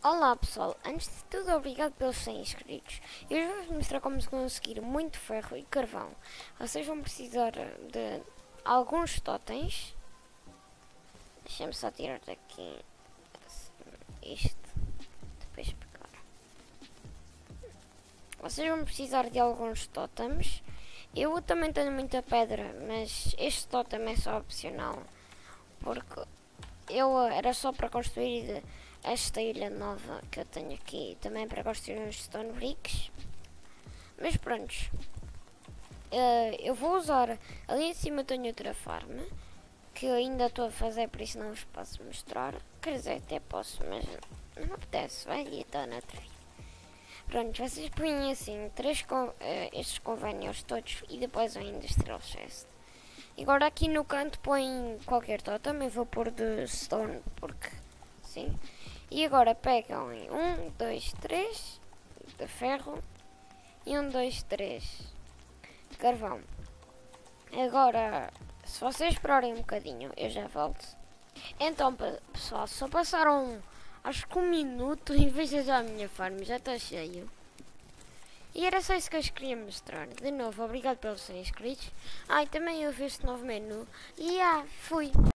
Olá pessoal, antes de tudo obrigado pelos 100 inscritos. Eu hoje vou mostrar como conseguir muito ferro e carvão. Vocês vão precisar de alguns totens. Deixa-me só tirar daqui isto, depois pegar. Vocês vão precisar de alguns totems. Eu também tenho muita pedra, mas este totem é só opcional, porque eu era só para construir esta ilha nova que eu tenho aqui, também para construir uns stone bricks. Mas prontos, eu vou usar, ali em cima tenho outra farm, que eu ainda estou a fazer, por isso não vos posso mostrar. Quer dizer, até posso, mas não me apetece, vai e está na outra vida. Pronto, vocês põem assim estes convênios todos e depois o Industrial Chest. E agora aqui no canto põem qualquer totem, eu vou pôr de stone, porque sim. E agora pegam em 1, 2, 3 de ferro e 1, 2, 3 de carvão. Agora, se vocês esperarem um bocadinho, eu já volto. Então, pessoal, só passaram acho que 1 minuto e veja já a minha farm, já está cheio. E era só isso que eu queria mostrar. De novo, obrigado pelos 100 inscritos. E também eu vi este novo menu. E fui.